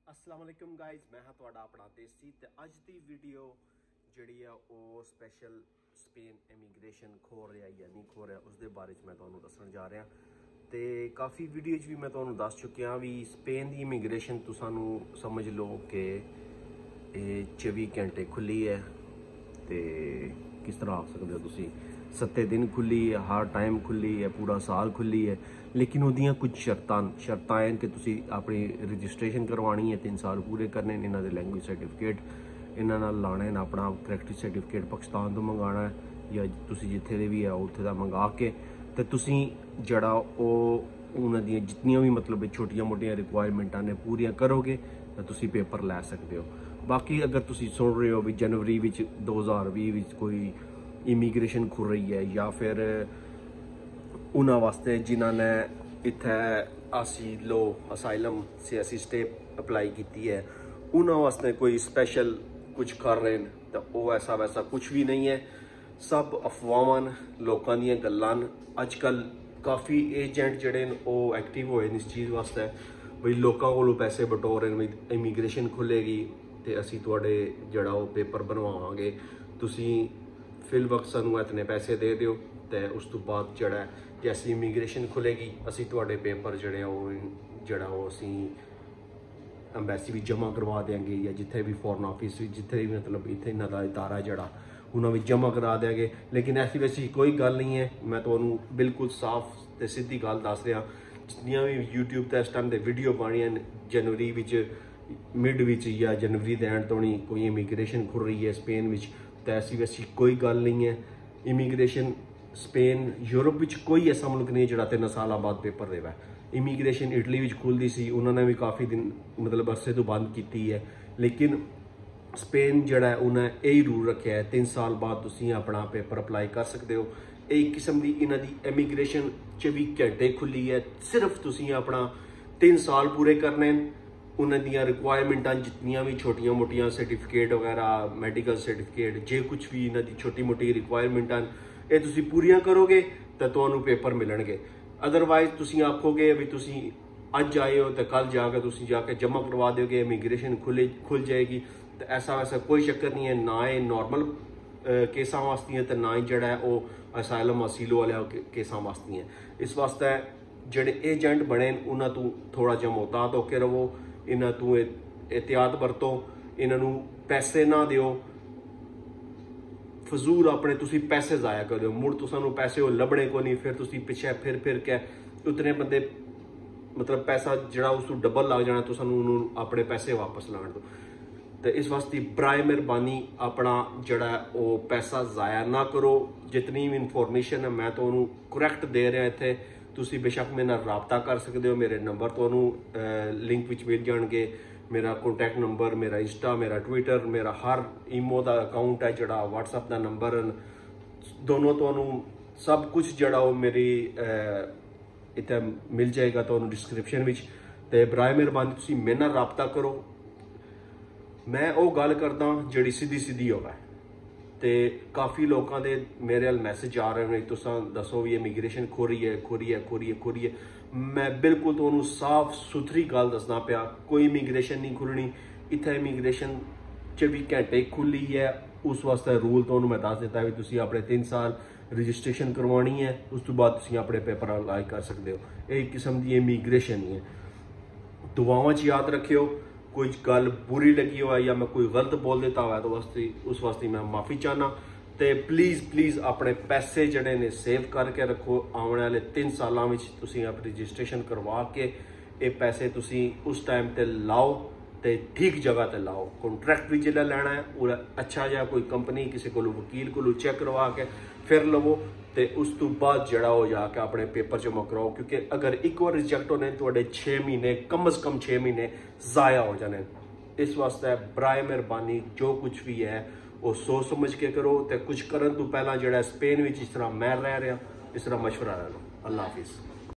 अस्सलाम वालेकुम गाइज, मैं हाँ तुहाडा अपना देसी ते अज दी वीडियो जिहड़ी आ ਉਹ स्पैशल स्पेन इमीग्रेशन खो रहा या नहीं खो रहा उसके बारे में मैं तुहानू दस्सण जा रहा। तो काफ़ी वीडियो भी मैं तुहानू दस चुकिया भी स्पेन की इमीग्रेशन तो सानू समझ लो कि 24 घंटे खुली है। तो किस तरह आ सकते हो तुसी 7 दिन खुली है, हर टाइम खुली है, पूरा साल खुली है, लेकिन उहदियां कुछ शर्तां हैं कि तुसी अपनी रजिस्ट्रेशन करवानी है, 3 साल पूरे करने इन्हां दे लैंग्वेज सर्टिफिकेट इन्हां नाल लाने ने, अपना करैक्टर सर्टिफिकेट पाकिस्तान तो मंगाना है या तुसी जिथे दे भी है उत्थे दा मंगा के ते तुसी जड़ा उन्हां दियां जितनियां भी मतलब छोटियां मोटियां रिक्वायरमेंटां ने पूरियां करोगे तो तुसी पेपर लै सकते हो। बाकी अगर तुसी सुन रहे हो भी जनवरी 2020 कोई इमीग्रेशन खुल रही है या फिर उन्होंने वास्ते जिन्होंने इत्थे असीलो असाइलम सियासी स्टे अप्लाई की है उन्होंने वास्ते कोई स्पैशल कुछ कर रहे हैं तो वो ऐसा वैसा कुछ भी नहीं है। सब अफवाहां लोगों दी गल्लां। अजकल काफ़ी एजेंट जड़े वो एक्टिव होए इस चीज़ वास्ते बई लोगों को पैसे बटोर रहे हैं, इमीग्रेशन खुलेगी तो असी तुहाडे जड़ा वो पेपर बनवावांगे, तुसी फिल वक्त सानू इतने पैसे दे दिओ तो उस तो बाद जड़ा जैसी इमीग्रेशन खुलेगी असी तुहाडे पेपर जड़ा वो असी अंबैसी भी जमा करवा देंगे या जिथे भी फॉरन ऑफिस जिथे भी मतलब इतने इन्हां दा इदारा जड़ा उन्होंने भी जमा करा देंगे। लेकिन ऐसी वैसी कोई गल नहीं है, मैं तुहानू बिल्कुल साफ तो सीधी गल दस रहा। जितनियां भी यूट्यूब ते इस टाइम दे वीडियो पानियां जनवरी मिड या जनवरी के एंड तो नहीं कोई इमीग्रेशन खुल रही है स्पेन में, तो ऐसी वैसी कोई गल नहीं है। इमीग्रेशन स्पेन यूरोप में कोई ऐसा मुल्क नहीं है जो 3 साल बाद पेपर देवा है। इमीग्रेशन इटली में खुलती सी, उन्होंने भी काफ़ी दिन मतलब अरसे तो बंद की है, लेकिन स्पेन जड़ा उन्हें यही रूल रखा है 3 साल बाद तुसी अपना पेपर अप्लाई कर सकते हो। एक किस्म की इन्हों की इमीग्रेशन 24 घंटे खुली है, सिर्फ तुसी अपना 3 साल पूरे करने उन्होंने दियां रिक्वायरमेंटां जितनियां भी छोटियां मोटियां सर्टिफिकेट वगैरह मेडिकल सर्टिफिकेट जे कुछ भी इन्हों की छोटी मोटी रिक्वायरमेंटां ये तुसी पूरियां करोगे तो तुहानू पेपर मिलणगे। अदरवाइज तुसी आखोगे भी तुसी अज आए हो तो कल जाके तुसी जाके जमा करवा दोगे इमीग्रेशन खुल जाएगी, तो ऐसा वैसा कोई चक्कर नहीं है। ना ये नॉर्मल केसां वास्ते है तो ना ही जड़ा है वो असाइलम असीलो वाले केसां वास्ते है। इस वास्ते जेडे एजेंट बने उन्होंने तो थोड़ा जिहा मोहतात होकर रवो, इन्हां तो एहतियात बरतो, इन्हों पैसे ना दिओ फजूल अपने तुसी पैसे जाया करो, मुड़ तुसानू पैसे वो लभने को नहीं, फिर तुसी पिछे फिर के उतने बंदे मतलब पैसा जड़ा उस डबल लग जाना, तुसानू अपने पैसे वापस लाने दो। तो इस वास्ते बराए मेहरबानी अपना जड़ा वो पैसा जाया ना करो। जितनी भी इनफॉर्मेशन है मैं तो करैक्ट दे रहा इतने, तुसी बेशक मेरे नाल राबता कर सकते हो, मेरे नंबर तो लिंक विच मिल जाएंगे, मेरा कॉन्टैक्ट नंबर, मेरा इंस्टा, मेरा ट्विटर, मेरा हर ईमो का अकाउंट है जड़ा व्हाट्सएप का नंबर दोनों तो सब कुछ जड़ा वो मेरी इतने मिल जाएगा तो डिस्क्रिप्शन में। तो बराए मेहरबानी तुसी मेरे नाल राबता करो। मैं वो गल करदा जिहड़ी सीधी सीधी होवे, तो काफ़ी लोगों के मेरे वाल मैसेज आ रहे हैं तुसां दसो भी इमीग्रेशन खो रही है। मैं बिल्कुल तुहानू साफ सुथरी गल दसना पिया, कोई इमीग्रेशन नहीं खुलनी इत्थे। इमीग्रेशन 24 घंटे खुली है, उस वास्ते रूल तो मैं दस दिता भी तुसी अपने 3 साल रजिस्ट्रेशन करवानी है, उस तो बाद तुसी अपने पेपर अप्लाई कर सकते हो। एक किस्म की इमीग्रेशन ही है। दुआवां च याद रखियो, कोई गल बुरी लगी हो या मैं कोई गलत बोल देता हुआ तो उस वास्ते मैं माफ़ी चाहना। तो प्लीज़ अपने पैसे जड़े ने सेव करके रखो, आने वाले 3 सालों में तुसी अपनी रजिस्ट्रेशन करवा के ये पैसे तुसी उस टाइम ते लाओ, तो ठीक जगह ते लाओ। कॉन्ट्रैक्ट भी जिला लेना है वो अच्छा जहा कोई कंपनी किसी को वकील को चेक करवा के फिर लवो, तो उस तो बाद जड़ा हो जाके अपने पेपर जमा कराओ, क्योंकि अगर एक बार रिजेक्ट होने तो 6 महीने कम अज़ कम 6 महीने ज़ाया हो जाने। इस वास्ते बराए मेहरबानी जो कुछ भी है वो सोच समझ के करो, तो कुछ करन तो पहला जड़ा स्पेन में इस तरह मैं रह रहा इस तरह मशवरा ले लो। अल्लाह हाफिज़।